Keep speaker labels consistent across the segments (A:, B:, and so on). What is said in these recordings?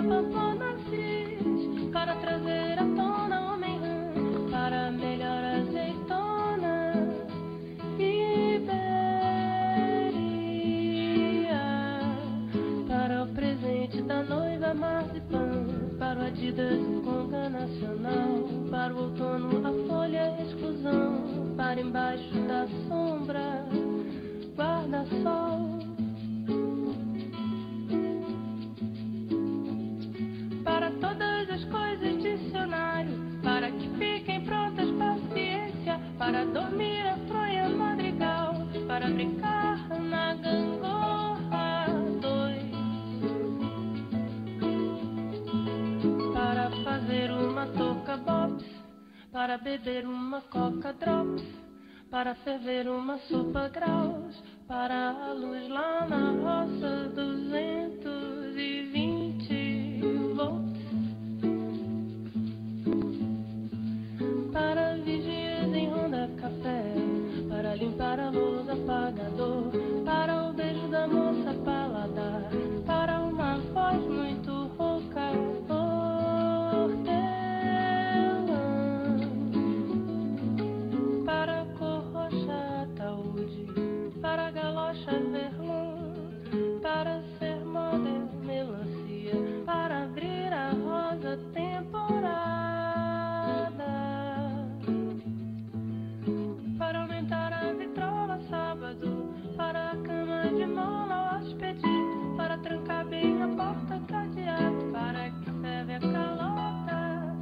A: Pampona Assis, para trazer à tona homem rã, para a melhor azeitona. Iberia, para o presente da noiva marzipan, para o Adidas Conga Nacional, para o outono a folha exclusão, para embaixo da sombra guarda-sol. Para todas as coisas dicionário, para que fiquem prontas paciência, para dormir a fronha madrigal, para brincar na gangorra 2, para fazer uma touca bops, para beber uma coca drops, para ferver uma sopa graus, para a luz lá na roça 220 volts, para vigias em ronda café, para limpar a luz apagador, para o beijo da moça paladar, para uma voz muito rouca, hortelã, para a cor roxa ataúde, para a galocha verlon, para ser moda melancia, para abrir a rosa temporada, para aumentar a vitrola sábado, para a cama de mola hóspede, para trancar bem a porta cadeado, para que serve a calota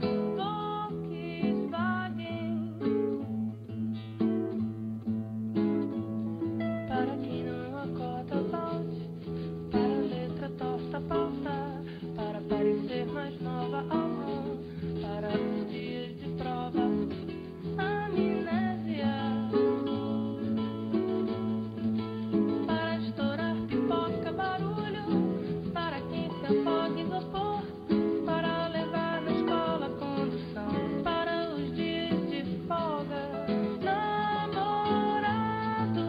A: Volkswagen, para quem não acorda volte, para a letra torta pauta, para parecer mais nova ao mão, para os dias de prova, amnésia, para estourar pipoca, barulho, para quem se afoga isopor, para levar na escola condução, para os dias de folga, namorado,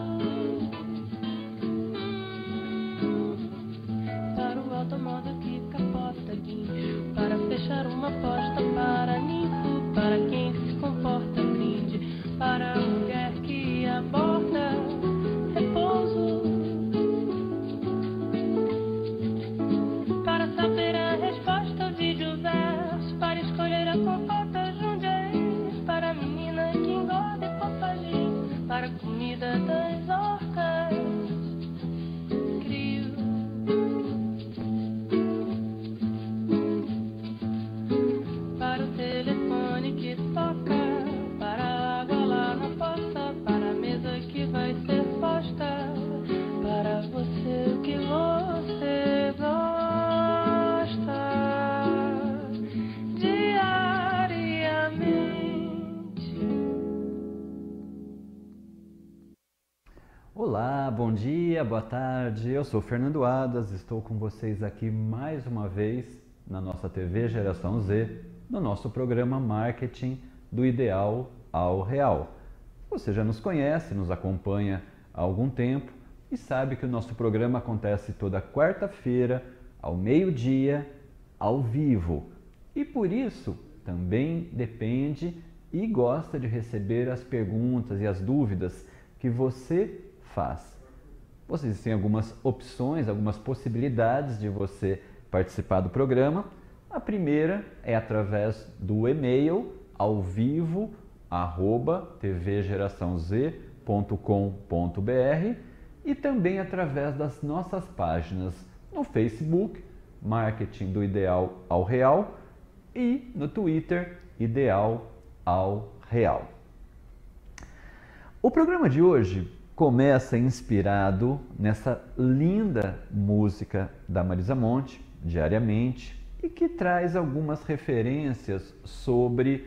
A: para o automóvel que capota guincho, para fechar uma porta, para ninfo, para quem se comporta brinde, para a mulher que aborda repouso, para saber a resposta ao vídeo verso, para escolher a compota Jundiaí, para a menina que engorda e papagim, para a comida das orcas crio, para o telefone que toca, para a água lá na poça, para a mesa que vai ser posta, para você o que você gosta diariamente.
B: Olá, bom dia, boa tarde. Eu sou Fernando Adas, estou com vocês aqui mais uma vez na nossa TV Geração Z, no nosso programa Marketing do Ideal ao Real. Você já nos conhece, nos acompanha há algum tempo e sabe que o nosso programa acontece toda quarta-feira, ao meio-dia, ao vivo. E por isso também depende e gosta de receber as perguntas e as dúvidas que você faz. Vocês têm algumas opções, algumas possibilidades de você participar do programa. A primeira é através do e-mail alvivo@tvgeraçãoz.com.br e também através das nossas páginas no Facebook, Marketing do Ideal ao Real, e no Twitter, Ideal ao Real. O programa de hoje começa inspirado nessa linda música da Marisa Monte, Diariamente, e que traz algumas referências sobre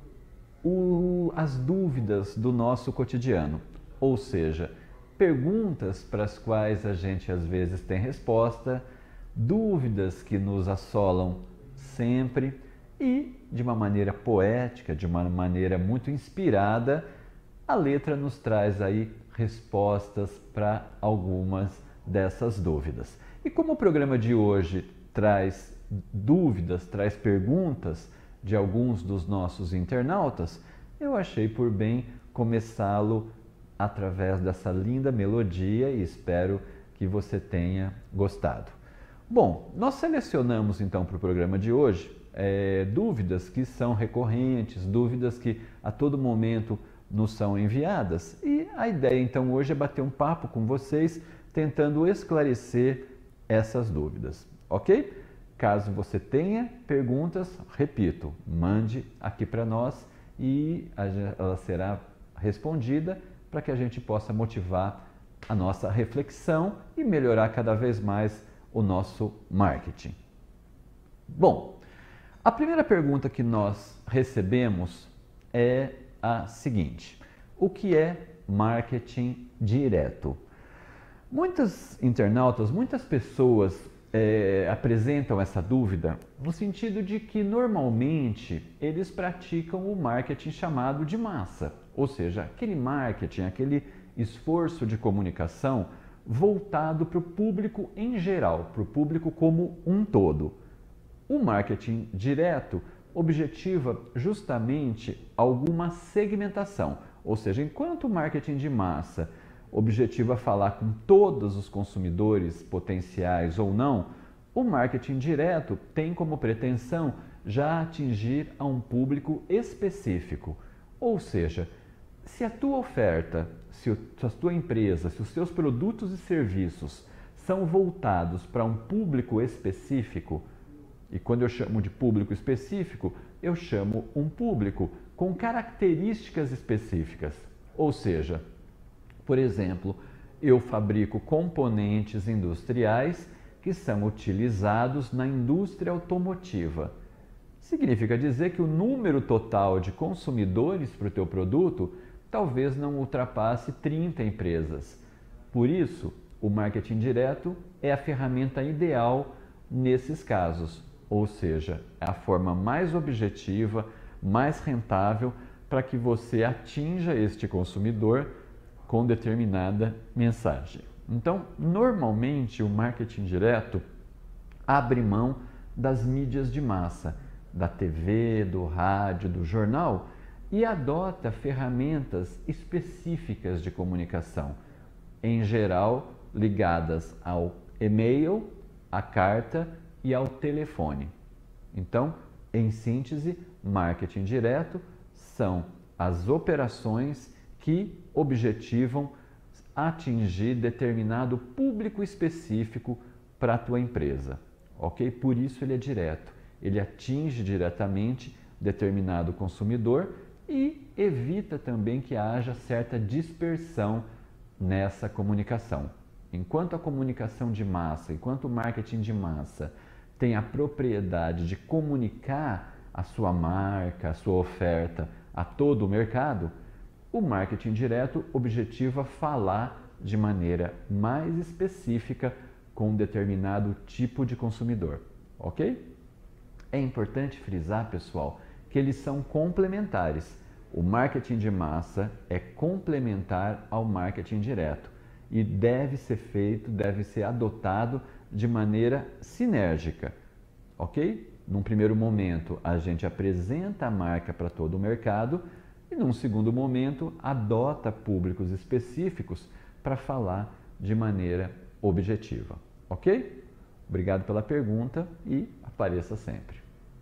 B: as dúvidas do nosso cotidiano, ou seja, perguntas para as quais a gente às vezes tem resposta, dúvidas que nos assolam sempre e, de uma maneira poética, de uma maneira muito inspirada, a letra nos traz aí respostas para algumas dessas dúvidas. E como o programa de hoje traz dúvidas, traz perguntas de alguns dos nossos internautas, eu achei por bem começá-lo através dessa linda melodia e espero que você tenha gostado. Bom, nós selecionamos então para o programa de hoje dúvidas que são recorrentes, dúvidas que a todo momento nos são enviadas, e a ideia então hoje é bater um papo com vocês tentando esclarecer essas dúvidas, ok? Caso você tenha perguntas, repito, mande aqui para nós e ela será respondida para que a gente possa motivar a nossa reflexão e melhorar cada vez mais o nosso marketing. Bom, a primeira pergunta que nós recebemos é a seguinte: o que é marketing direto? Muitos internautas, muitas pessoas apresentam essa dúvida no sentido de que normalmente eles praticam o marketing chamado de massa, ou seja, aquele marketing, aquele esforço de comunicação voltado para o público em geral, para o público como um todo. O marketing direto objetiva justamente alguma segmentação, ou seja, enquanto o marketing de massa objetiva falar com todos os consumidores potenciais ou não, o marketing direto tem como pretensão já atingir a um público específico. Ou seja, se a tua oferta, se a tua empresa, se os seus produtos e serviços são voltados para um público específico, e quando eu chamo de público específico, eu chamo um público com características específicas. Ou seja, por exemplo, eu fabrico componentes industriais que são utilizados na indústria automotiva. Significa dizer que o número total de consumidores para o teu produto talvez não ultrapasse 30 empresas. Por isso, o marketing direto é a ferramenta ideal nesses casos, ou seja, é a forma mais objetiva, mais rentável para que você atinja este consumidor com determinada mensagem. Então, normalmente o marketing direto abre mão das mídias de massa, da TV, do rádio, do jornal e adota ferramentas específicas de comunicação, em geral ligadas ao e-mail, à carta e ao telefone. Então, em síntese, marketing direto são as operações que objetivam atingir determinado público específico para a tua empresa, ok? Por isso ele é direto, ele atinge diretamente determinado consumidor e evita também que haja certa dispersão nessa comunicação. Enquanto a comunicação de massa, enquanto o marketing de massa tem a propriedade de comunicar a sua marca, a sua oferta a todo o mercado, o marketing direto objetiva falar de maneira mais específica com um determinado tipo de consumidor, ok? É importante frisar, pessoal, que eles são complementares. O marketing de massa é complementar ao marketing direto e deve ser feito, deve ser adotado de maneira sinérgica, ok? Num primeiro momento, a gente apresenta a marca para todo o mercado e num segundo momento, adota públicos específicos para falar de maneira objetiva, ok? Obrigado pela pergunta e apareça sempre.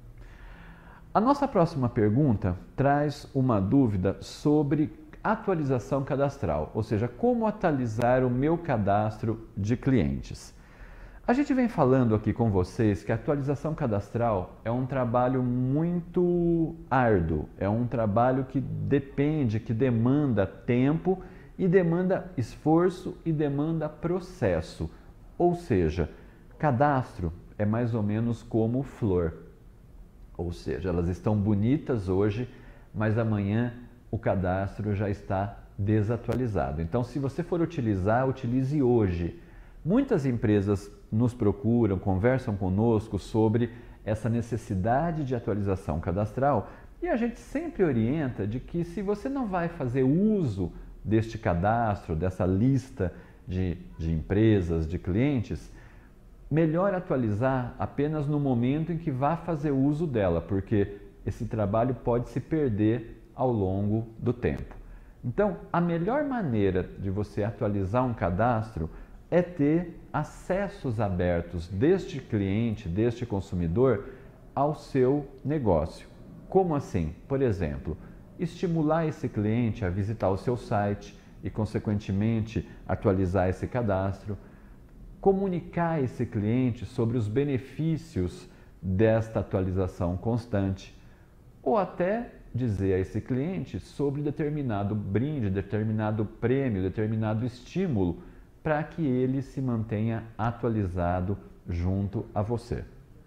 B: A nossa próxima pergunta traz uma dúvida sobre atualização cadastral, ou seja, como atualizar o meu cadastro de clientes. A gente vem falando aqui com vocês que a atualização cadastral é um trabalho muito árduo, é um trabalho que depende, que demanda tempo e demanda esforço e demanda processo. Ou seja, cadastro é mais ou menos como flor. Ou seja, elas estão bonitas hoje, mas amanhã o cadastro já está desatualizado. Então, se você for utilizar, utilize hoje. Muitas empresas nos procuram, conversam conosco sobre essa necessidade de atualização cadastral e a gente sempre orienta de que se você não vai fazer uso deste cadastro, dessa lista de empresas, de clientes, melhor atualizar apenas no momento em que vá fazer uso dela, porque esse trabalho pode se perder ao longo do tempo. Então, a melhor maneira de você atualizar um cadastro é ter acessos abertos deste cliente, deste consumidor, ao seu negócio. Como assim? Por exemplo, estimular esse cliente a visitar o seu site e, consequentemente, atualizar esse cadastro. Comunicar esse cliente sobre os benefícios desta atualização constante. Ou até dizer a esse cliente sobre determinado brinde, determinado prêmio, determinado estímulo, para que ele se mantenha atualizado junto a você.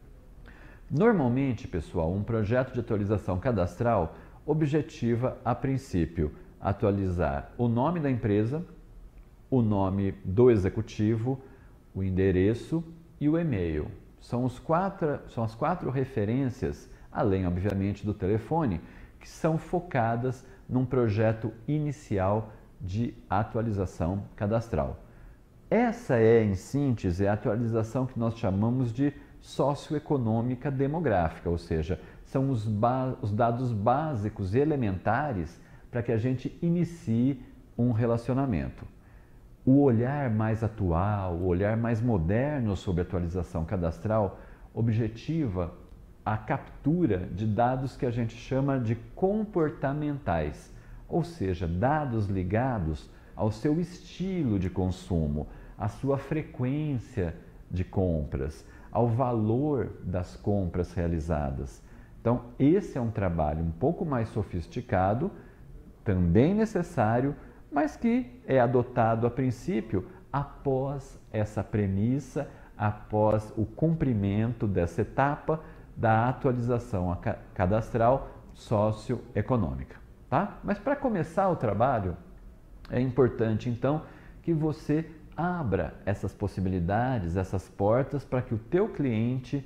B: Normalmente, pessoal, um projeto de atualização cadastral objetiva, a princípio, atualizar o nome da empresa, o nome do executivo, o endereço e o e-mail. São as quatro referências, além, obviamente, do telefone, que são focadas num projeto inicial de atualização cadastral. Essa é, em síntese, a atualização que nós chamamos de socioeconômica demográfica, ou seja, são os dados básicos e elementares para que a gente inicie um relacionamento. O olhar mais atual, o olhar mais moderno sobre atualização cadastral objetiva a captura de dados que a gente chama de comportamentais, ou seja, dados ligados ao seu estilo de consumo, à sua frequência de compras, ao valor das compras realizadas. Então, esse é um trabalho um pouco mais sofisticado, também necessário, mas que é adotado a princípio após essa premissa, após o cumprimento dessa etapa da atualização cadastral socioeconômica, tá? Mas para começar o trabalho, é importante então que você abra essas possibilidades, essas portas para que o teu cliente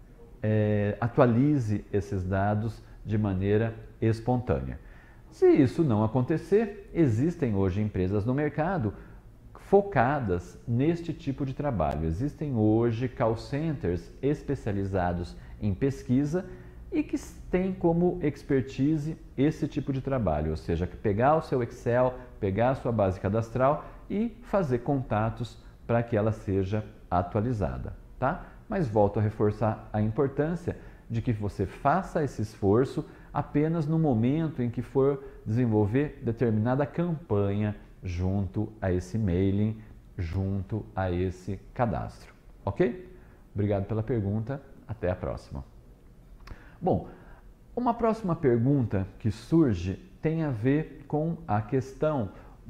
B: atualize esses dados de maneira espontânea. Se isso não acontecer, existem hoje empresas no mercado focadas neste tipo de trabalho. Existem hoje call centers especializados em pesquisa e que têm como expertise esse tipo de trabalho, ou seja, pegar o seu Excel, pegar a sua base cadastral e fazer contatos para que ela seja atualizada, tá? Mas volto a reforçar a importância de que você faça esse esforço apenas no momento em que for desenvolver determinada campanha junto a esse mailing, junto a esse cadastro, ok? Obrigado pela pergunta, até a próxima. Bom, uma próxima pergunta que surge tem a ver com a questão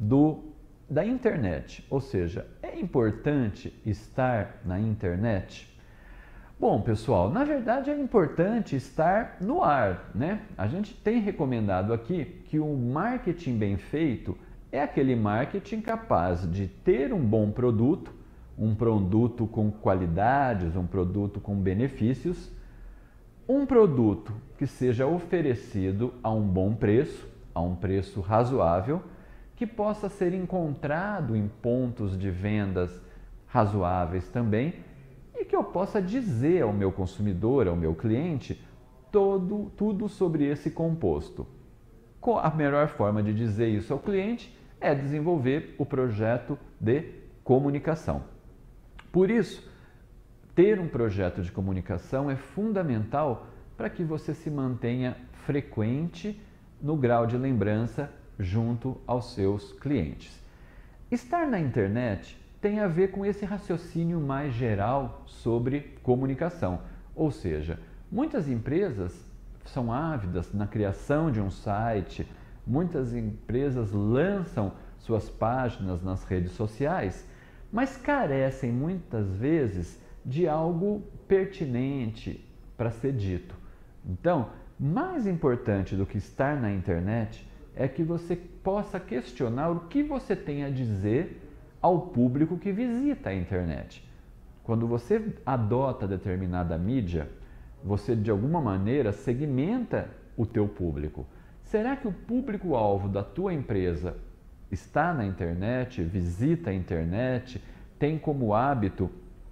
B: da internet, ou seja, é importante estar na internet? Bom, pessoal, na verdade é importante estar no ar, né? A gente tem recomendado aqui que o marketing bem feito é aquele marketing capaz de ter um bom produto, um produto com qualidades, um produto com benefícios, um produto que seja oferecido a um bom preço, a um preço razoável, que possa ser encontrado em pontos de vendas razoáveis também e que eu possa dizer ao meu consumidor, ao meu cliente, tudo sobre esse composto. A melhor forma de dizer isso ao cliente é desenvolver o projeto de comunicação. Por isso, ter um projeto de comunicação é fundamental para que você se mantenha frequente no grau de lembrança junto aos seus clientes. Estar na internet tem a ver com esse raciocínio mais geral sobre comunicação, ou seja, muitas empresas são ávidas na criação de um site, muitas empresas lançam suas páginas nas redes sociais, mas carecem muitas vezes de algo pertinente para ser dito. Então, mais importante do que estar na internet é que você possa questionar o que você tem a dizer ao público que visita a internet. Quando você adota determinada mídia, você de alguma maneira segmenta o teu público. Será que o público-alvo da tua empresa está na internet, visita a internet, tem como hábito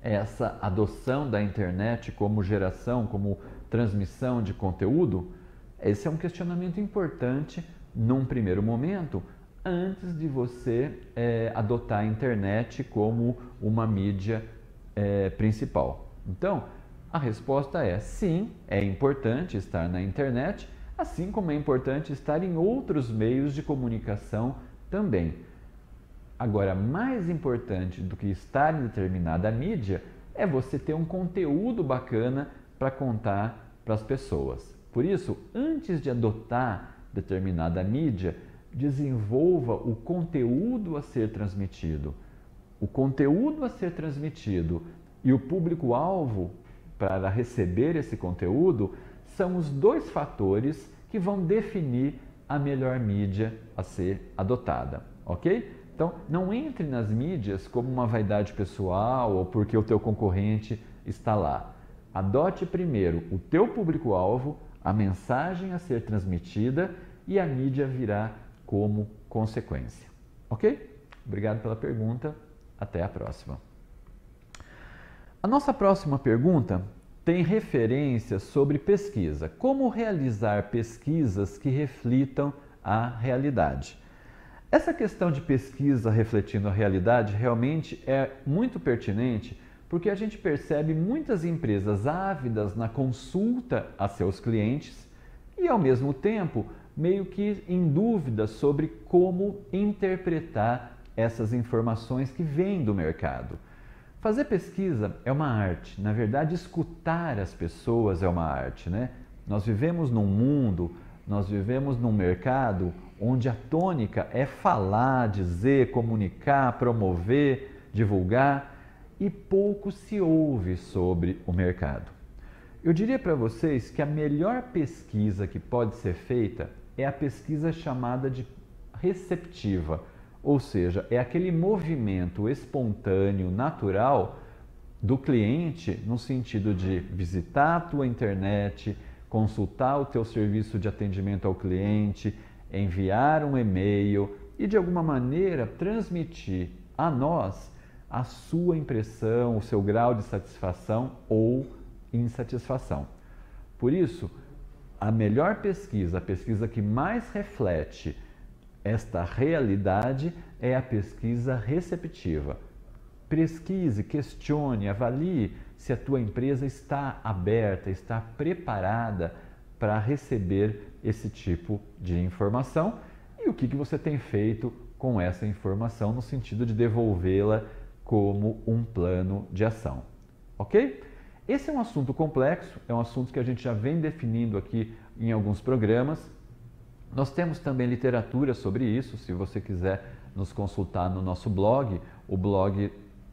B: essa adoção da internet como geração, como transmissão de conteúdo? Esse é um questionamento importante num primeiro momento, antes de você adotar a internet como uma mídia principal. Então, a resposta é sim, é importante estar na internet, assim como é importante estar em outros meios de comunicação também. Agora, mais importante do que estar em determinada mídia é você ter um conteúdo bacana para contar para as pessoas. Por isso, antes de adotar determinada mídia, desenvolva o conteúdo a ser transmitido. O conteúdo a ser transmitido e o público-alvo para receber esse conteúdo são os dois fatores que vão definir a melhor mídia a ser adotada, ok? Então, não entre nas mídias como uma vaidade pessoal ou porque o teu concorrente está lá. Adote primeiro o teu público-alvo, a mensagem a ser transmitida e a mídia virá como consequência. Ok? Obrigado pela pergunta. Até a próxima. A nossa próxima pergunta tem referência sobre pesquisa. Como realizar pesquisas que reflitam a realidade? Essa questão de pesquisa refletindo a realidade realmente é muito pertinente, porque a gente percebe muitas empresas ávidas na consulta a seus clientes e, ao mesmo tempo, meio que em dúvida sobre como interpretar essas informações que vêm do mercado. Fazer pesquisa é uma arte, na verdade, escutar as pessoas é uma arte, né? Nós vivemos num mundo, nós vivemos num mercado onde a tônica é falar, dizer, comunicar, promover, divulgar e pouco se ouve sobre o mercado. Eu diria para vocês que a melhor pesquisa que pode ser feita é a pesquisa chamada de receptiva, ou seja, é aquele movimento espontâneo, natural do cliente no sentido de visitar a tua internet, consultar o teu serviço de atendimento ao cliente, enviar um e-mail e de alguma maneira transmitir a nós a sua impressão, o seu grau de satisfação ou insatisfação. Por isso, a melhor pesquisa, a pesquisa que mais reflete esta realidade é a pesquisa receptiva. Pesquise, questione, avalie se a tua empresa está aberta, está preparada para receber esse tipo de informação e o que você tem feito com essa informação no sentido de devolvê-la como um plano de ação, ok? Esse é um assunto complexo, é um assunto que a gente já vem definindo aqui em alguns programas. Nós temos também literatura sobre isso, se você quiser nos consultar no nosso blog, o blog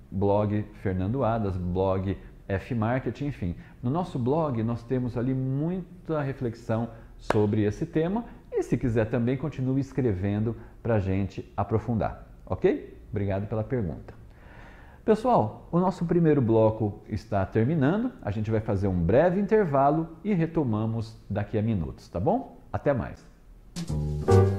B: Fernando Adas, blog F-Marketing, enfim. No nosso blog nós temos ali muita reflexão sobre esse tema e se quiser também continue escrevendo para a gente aprofundar, ok? Obrigado pela pergunta. Pessoal, o nosso primeiro bloco está terminando, a gente vai fazer um breve intervalo e retomamos daqui a minutos, tá bom? Até mais!